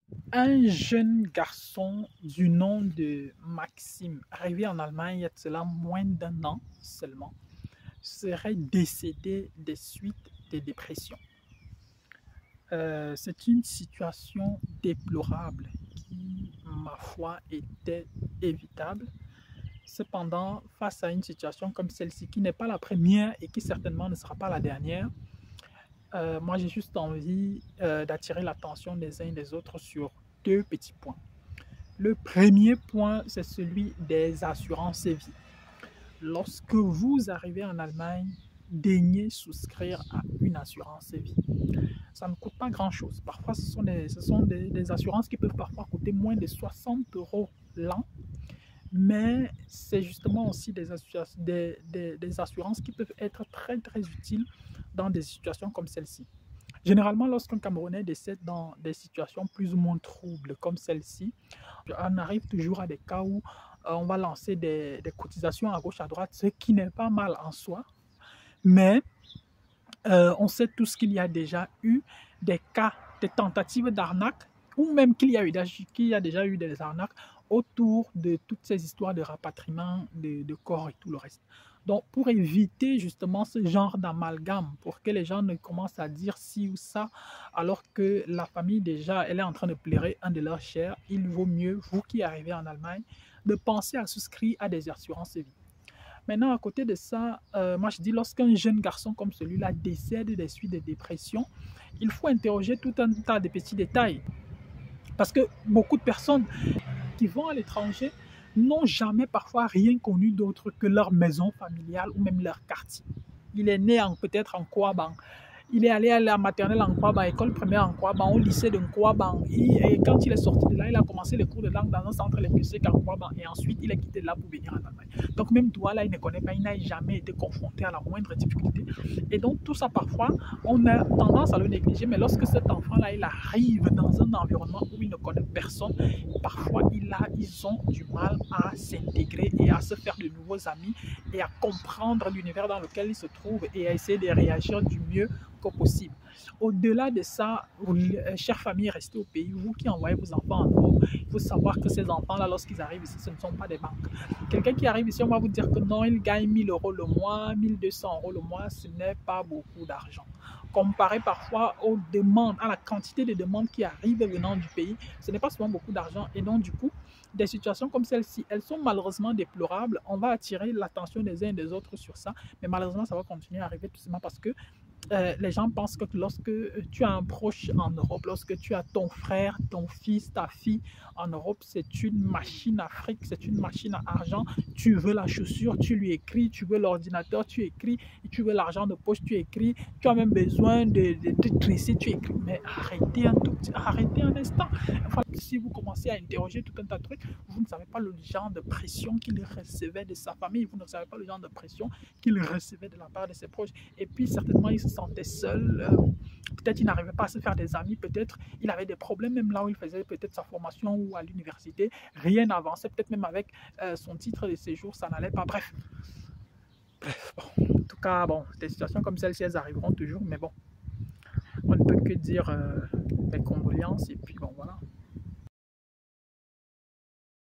Un jeune garçon du nom de Maxime, arrivé en Allemagne il y a de cela moins d'un an seulement, serait décédé des suites des dépressions. C'est une situation déplorable qui, ma foi, était évitable. Cependant, face à une situation comme celle-ci, qui n'est pas la première et qui certainement ne sera pas la dernière, moi j'ai juste envie d'attirer l'attention des uns et des autres sur deux petits points. Le premier point, c'est celui des assurances vie. Lorsque vous arrivez en Allemagne, daignez souscrire à une assurance vie. Ça ne coûte pas grand-chose. Parfois, ce sont des assurances qui peuvent parfois coûter moins de 60 € l'an, mais c'est justement aussi des assurances qui peuvent être très, très utiles dans des situations comme celle-ci. Généralement, lorsqu'un Camerounais décède dans des situations plus ou moins troubles comme celle-ci, on arrive toujours à des cas où on va lancer des cotisations à gauche, à droite, ce qui n'est pas mal en soi. Mais on sait tous qu'il y a déjà eu des cas, des tentatives d'arnaque, ou même qu'il y a déjà eu des arnaques autour de toutes ces histoires de rapatriement de corps et tout le reste. Donc, pour éviter justement ce genre d'amalgame, pour que les gens ne commencent à dire ci ou ça, alors que la famille déjà, elle est en train de pleurer un de leurs chers, il vaut mieux, vous qui arrivez en Allemagne, de penser à souscrire à des assurances vie. Maintenant, à côté de ça, moi je dis, lorsqu'un jeune garçon comme celui-là décède des suites de dépression, il faut interroger tout un tas de petits détails. Parce que beaucoup de personnes qui vont à l'étranger n'ont jamais parfois rien connu d'autre que leur maison familiale ou même leur quartier. Il est né peut-être en Kouaban. Il est allé à la maternelle en Kouaban, école primaire en Kouaban, au lycée de Kouaban. Et quand il est sorti de là, il a commencé les cours de langue dans un centre linguistique en Kouaban. Et ensuite, il a quitté là pour venir en Allemagne. Donc même toi, là, il ne connaît pas, il n'a jamais été confronté à la moindre difficulté. Et donc tout ça, parfois, on a tendance à le négliger. Mais lorsque cet enfant-là, il arrive dans un environnement où il ne connaît personne, parfois, ils ont du mal à s'intégrer et à se faire de nouveaux amis et à comprendre l'univers dans lequel ils se trouvent et à essayer de réagir du mieux que possible. Au-delà de ça, chère famille, restez au pays. Vous qui envoyez vos enfants en Europe, il faut savoir que ces enfants-là, lorsqu'ils arrivent ici, ce ne sont pas des banques. Quelqu'un qui arrive ici, on va vous dire que non, il gagne 1000 € le mois, 1200 € le mois, ce n'est pas beaucoup d'argent. Comparé parfois aux demandes, à la quantité de demandes qui arrivent venant du pays, ce n'est pas souvent beaucoup d'argent. Et donc, du coup, des situations comme celle-ci, elles sont malheureusement déplorables. On va attirer l'attention des uns et des autres sur ça, mais malheureusement, ça va continuer à arriver tout simplement parce que les gens pensent que lorsque tu as un proche en Europe, lorsque tu as ton frère, ton fils, ta fille en Europe, c'est une machine à fric, c'est une machine à argent. Tu veux la chaussure, tu lui écris, tu veux l'ordinateur, tu écris, tu veux l'argent de poche, tu écris, tu as même besoin de tresser, tu écris. Mais arrêtez un tout petit, arrêtez un instant. Enfin, si vous commencez à interroger tout un tas de trucs, vous ne savez pas le genre de pression qu'il recevait de sa famille, vous ne savez pas le genre de pression qu'il recevait de la part de ses proches. Et puis certainement, il se sentait seul. Peut-être il n'arrivait pas à se faire des amis, peut-être il avait des problèmes même là où il faisait peut-être sa formation ou à l'université. Rien n'avançait, peut-être même avec son titre de séjour, ça n'allait pas. Bref, bon, en tout cas, bon, des situations comme celle-ci, elles arriveront toujours, mais bon, on ne peut que dire mes condoléances et puis bon, voilà.